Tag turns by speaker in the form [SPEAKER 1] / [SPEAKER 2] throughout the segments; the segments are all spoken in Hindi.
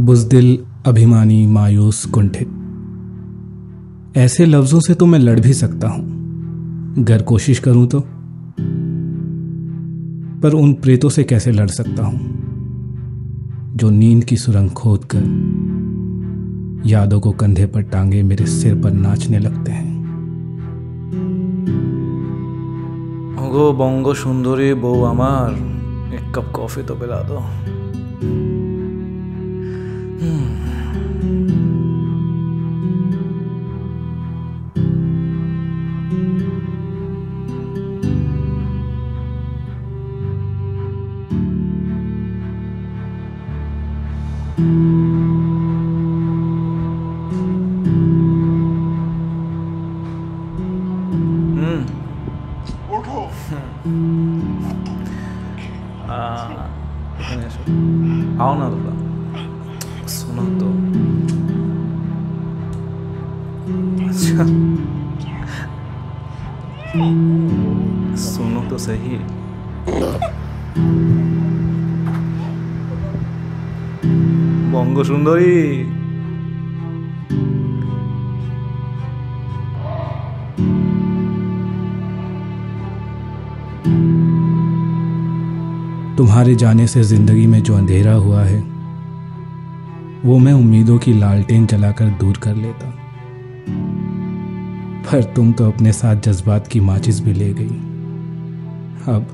[SPEAKER 1] बुज़दिल, अभिमानी, मायूस, कुंठित, ऐसे लफ्जों से तो मैं लड़ भी सकता हूं अगर कोशिश करूं तो, पर उन प्रेतों से कैसे लड़ सकता हूं जो नींद की सुरंग खोद कर यादों को कंधे पर टांगे मेरे सिर पर नाचने लगते हैं।
[SPEAKER 2] ओगो बंगो सुंदरी बो आमार, एक कप कॉफी तो पिला दो। आओ ना थोड़ा, सुनो तो। अच्छा सुनो तो सही। बंगो सुंदरी,
[SPEAKER 1] तुम्हारे जाने से जिंदगी में जो अंधेरा हुआ है वो मैं उम्मीदों की लालटेन जलाकर दूर कर लेता, पर तुम तो अपने साथ जज्बात की माचिस भी ले गई। अब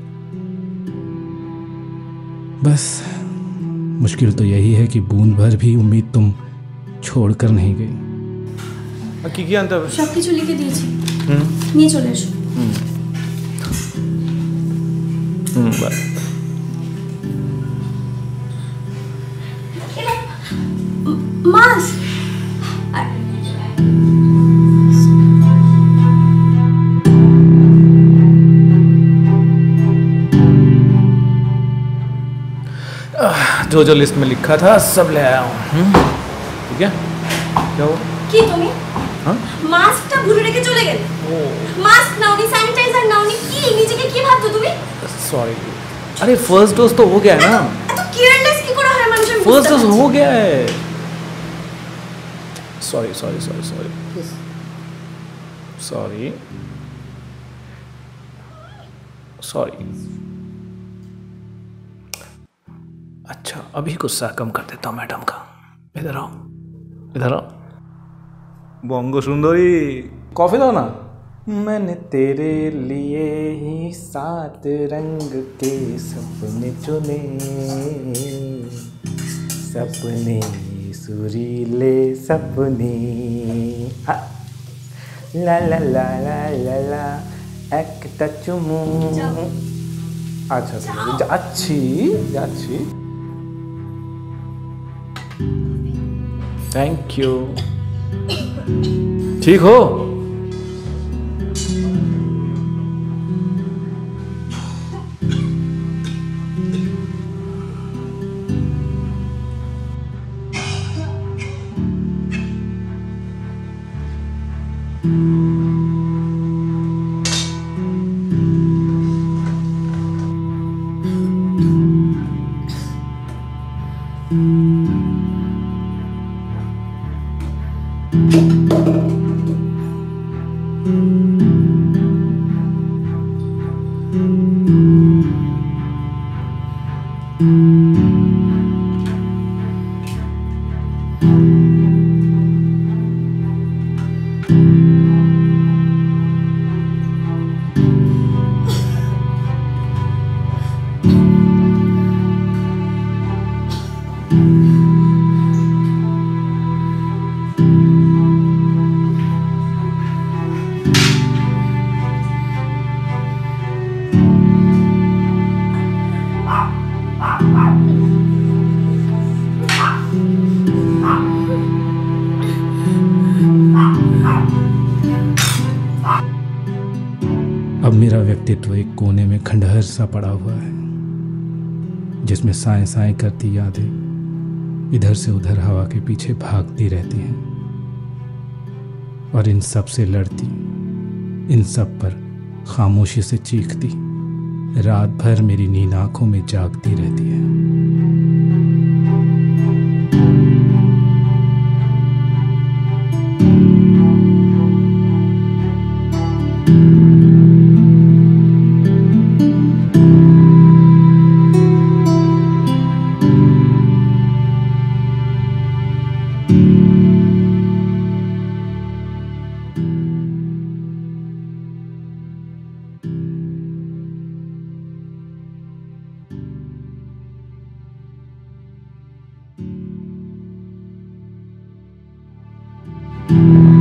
[SPEAKER 1] बस मुश्किल तो यही है कि बूंद भर भी उम्मीद तुम छोड़कर नहीं गई।
[SPEAKER 2] কি আনতে হবে?
[SPEAKER 3] সবকিছু লিখে দিয়েছি, নিয়ে চলে এসো।
[SPEAKER 2] বাই।
[SPEAKER 3] মাস
[SPEAKER 2] जो जो लिस्ट में लिखा था सब ले आया हूँ। ठीक है? क्या हुआ?
[SPEAKER 3] কি তুমি মাস্কটা ভুলে রেখে চলে গেলে? মাস্ক নাওনি, স্যানিটাইজার নাওনি, কি নিজেকে কি ভাবছো তুমি?
[SPEAKER 2] सॉरी। अरे फर्स्ट डोज तो हो गया है ना।
[SPEAKER 3] এত কেয়ারলেস কি করে হয় মানুষের?
[SPEAKER 2] फर्स्ट डोज हो गया है। Sorry sorry sorry sorry sorry sorry. अच्छा अभी गुस्सा कम कर देता हूँ मैडम का। इधर आओ, इधर आओ। बंगो सुंदरी, कॉफी दो ना। मैंने तेरे लिए ही 7 रंग के सपने चुने, सपने सुरीले सपने। ला ला ला ला ला ला एक टचुमू। अच्छा अच्छी अच्छी, थैंक यू। ठीक हो?
[SPEAKER 1] अब मेरा व्यक्तित्व एक कोने में खंडहर सा पड़ा हुआ है, जिसमें साएं साएं करती यादें इधर से उधर हवा के पीछे भागती रहती हैं और इन सब से लड़ती, इन सब पर खामोशी से चीखती, रात भर मेरी नींद आंखों में जागती रहती है।
[SPEAKER 3] है।